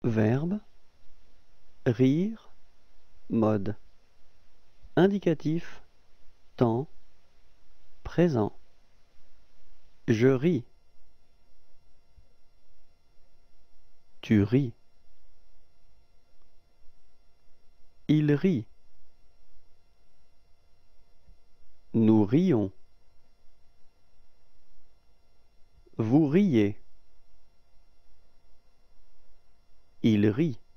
Verbe, rire, mode. Indicatif, temps, présent. Je ris. Tu ris. Il rit. Nous rions. Vous riez. Il rit.